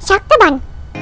ชักตะบัน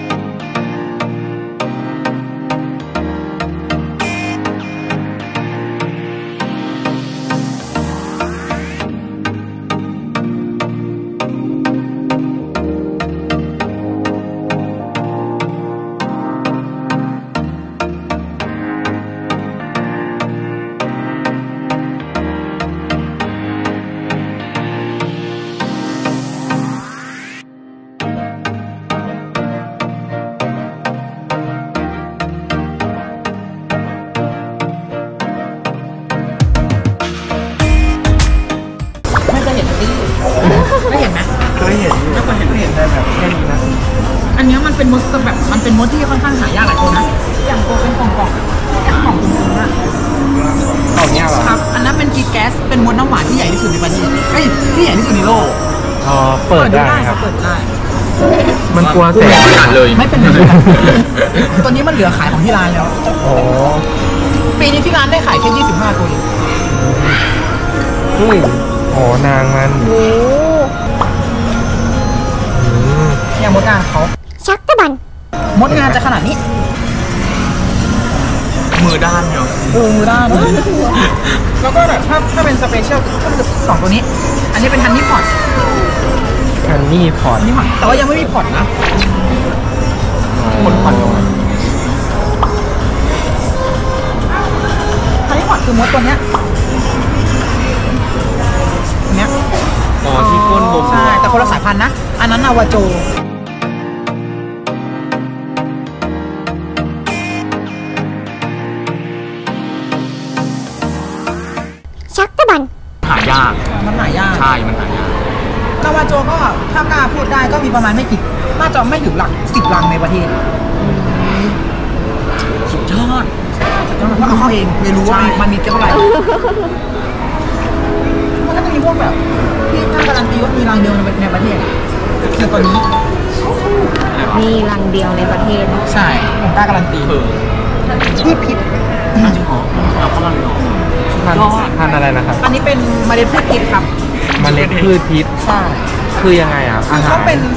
ไม่เห็นไหมเคยเห็นไม่เคยเห็นได้แบบแค่นี้นะอันนี้มันเป็นมดแบบมันเป็นมดที่ค่อนข้างหายากหลายตัวนะอย่างตัวเป็นกล่องอย่างกล่องกลมๆอะกล่องเนี้ยเหรอครับอันนั้นเป็นกีแก๊สเป็นมดน้ำหวานที่ใหญ่ที่สุดในประเทศที่ใหญ่ที่สุดในโลกเปิดได้ครับเปิดได้มันกลัวแสงขนาดเลยไม่เป็นไรตัวนี้มันเหลือขายของที่ร้านแล้วโอ้ปีนี้ที่ร้านได้ขายแค่25ตัวเองโอ้นางมันเนี่ยมดงานเขาชักตะบันมดงานจะขนาดนี้มือด้านเนาะมือด้านแล้วก็แบบถ้าเป็นสเปเชียลก็คือ2ตัวนี้อันนี้เป็นฮันนี่พอตแต่ว่ายังไม่มีพอตนะคนพอตลงฮันนี่พอตคือมดตัวเนี้ยที่ก้นบมใช่แต่คนละสายพันธุ์นะอันนั้นนาวาโจชักตะบันหายากมันหายากใช่มันหายากนาวาโจก็ถ้ากล้าพูดได้ก็มีประมาณไม่กี่น่าจะไม่ถึงหลัก10 ลังในประเทศสุดยอดเพราะเอาเข้าเองไม่รู้ว่ามันมีเท่าไหร่มันก็จะมีพวกแบบที่น่าการันตีว่ามีรังเดียวในประเทศคือตัวนี้มีรังเดียวในประเทศใช่ผมกล้าการันตีที่พิษจริงเหรอเราก็รังเดียวพันอะไรนะครับอันนี้เป็นเมล็ดพืชพิษครับเมล็ดพืชพิษใช่คือยังไงอ่ะเขา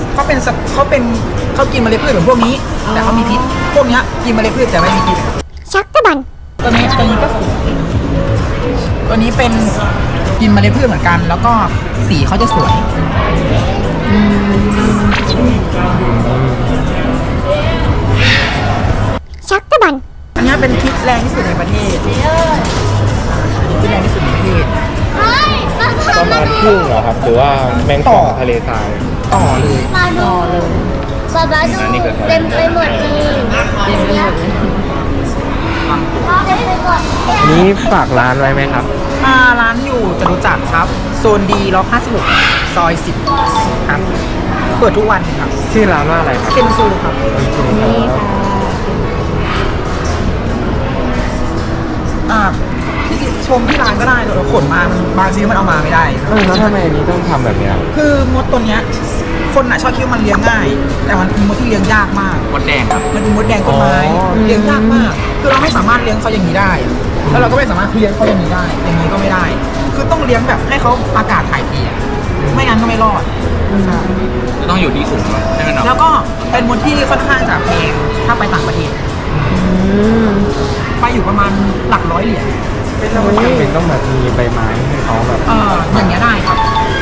กินเมล็ดพืชเหมือนพวกนี้แต่เขามีพิษพวกนี้กินเมล็ดพืชแต่ไม่มีพิษชักตะบันตัวนี้ก็ตัวนี้เป็นกินเมล็ดพืชเหมือนกันแล้วก็สีเขาจะสวยชักตะบันอันนี้เป็นพิษแรงที่สุดในประเทศพิษแรงที่สุดในประเทศประมาณครึ่งเหรอครับหรือว่าแมงป่องทะเลทรายต่อเลยป๊าดูเต็มไปหมดเลยนี้ฝากร้านไว้ไหมครับร้านอยู่จตุจักรครับโซนดี156ซอย10ครับเปิดทุกวันครับชื่อร้านว่าอะไรครับเคนซูครับที่ชมที่ร้านก็ได้แต่ขนมาบางทีมันเอามาไม่ได้แล้วทำไมอันนี้ต้องทำแบบนี้คือมดตัวเนี้ยคนชอบคิดว่ามันเลี้ยงง่ายแต่มันเป็นมดที่เลี้ยงยากมากมดแดงครับมันเป็นมดแดงต้นไม้เลี้ยงยากมากคือเราไม่สามารถเลี้ยงเขาอย่างนี้ได้แล้วเราก็ไม่สามารถเลี้ยงเขาอย่างนี้ได้อย่างนี้ก็ไม่ได้คือต้องเลี้ยงแบบให้เขาอากาศถ่ายเทไม่งั้นก็ไม่รอดจะต้องอยู่ที่สูงใช่ไหมเนาะแล้วก็เป็นมดที่ค่อนข้างจะแพงถ้าไปต่างประเทศไปอยู่ประมาณหลัก100 เหรียญแล้วมันจำเป็นต้องแบบมีใบไม้ให้เขาแบบอย่างเงี้ยได้ครับ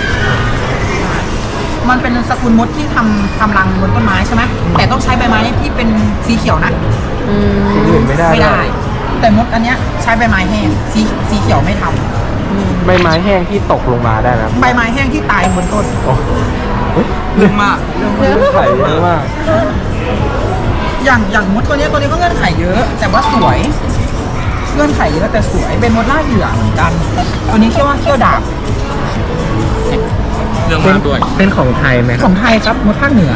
มันเป็นสกุลมดที่ทำรังบนต้นไม้ใช่ไหมแต่ต้องใช้ใบไม้ที่เป็นสีเขียวนะอื่นไม่ได้แต่มดอันเนี้ยใช้ใบไม้แห้งสีเขียวไม่ทำใบไม้แห้งที่ตกลงมาได้นะใบไม้แห้งที่ตายบนต้นเรื่องมากเงื่อนไขเยอะมากอย่างมดตัวนี้ก็เงื่อนไขเยอะแต่ว่าสวยเงื่อนไขเยอะแต่สวยเป็นมดล่าเหยื่อเหมือนกันตัวนี้เรียกว่าเขี้ยวดาบเรื่องมากด้วยเป็นของไทยไหมของไทยครับมดภาคเหนือ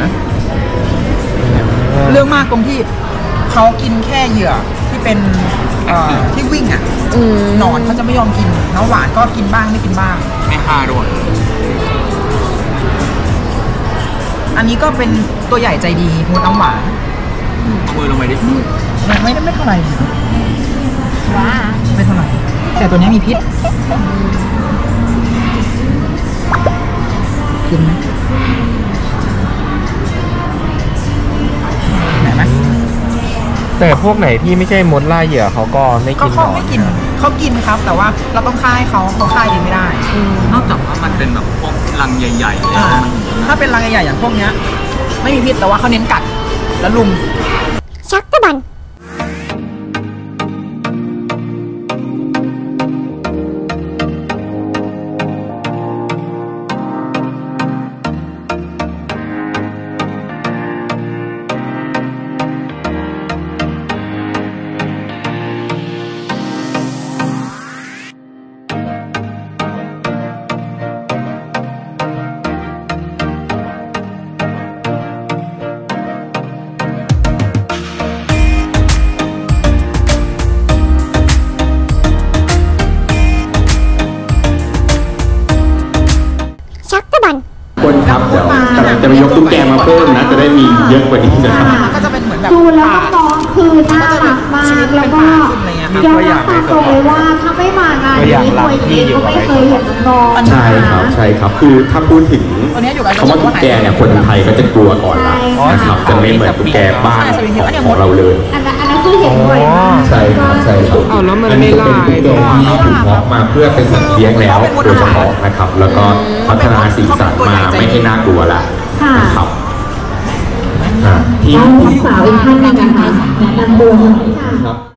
เรื่องมากตรงที่เขากินแค่เหยื่อที่เป็นที่วิ่งหนอนเขาจะไม่ยอมกินน้ำหวานก็กินบ้างไม่กินบ้างไม่ฆ่าด้วยอันนี้ก็เป็นตัวใหญ่ใจดีมดน้ำหวานมือลงไปดิไม่เท่าไหร่ว้าไม่เท่าไหร่แต่ตัวนี้มีพิษกินไหมแต่พวกไหนที่ไม่ใช่มดล่าเหยื่อเขาก็ไม่กินหนเขาอนไม่กินเขากินครับ แต่ว่าเราต้องฆ่าให้เขาฆ่าเองไม่ได้นอกจากว่ามันเป็นแบบพวกรังใหญ่ๆแล้วอ่ามันถ้าเป็นรังใหญ่ๆอย่างพวกเนี้ยไม่มีพิษแต่ว่าเขาเน้นกัดแล้วลุมชักตะบันชักตะบันคนครับเดี๋ยวกำลังจะไปยกตุ๊กแกมาเพิ่มนะจะได้มีเยอะกว่านี้นะครับมันก็จะเป็นเหมือนแบบดูแล้วน้องๆคือน่ารักมากแล้วก็ยอมรับตามตรงเลยว่าถ้าไม่มางานนี้ตัวเองก็ไม่เคยเห็นน้องๆใช่ครับใช่ครับคือถ้าพูดถึงตัวเนี้ยอยู่กับคำว่าตุ๊กแกเนี่ยคนไทยก็จะกลัวก่อนละนะครับจะไม่เหมือนตุ๊กแกบ้านของเราเลยอันนั้นคือเห็นบ่อยมากใช่ครับใช่ครับอ้าวแล้วมันอันไม่นี้ก็ล่าเป็นตุ๊กแกที่ถูกเพาะมาเพื่อเป็นสัตว์เลี้ยงแล้วโดยเฉพาะนะครับ แล้วก็พัฒนาสีสันมาไม่ให้น่ากลัวละนะครับที่น้องสาวอีกท่านหนึงนะคะแนะนำตัวหน่อยค่ะครับ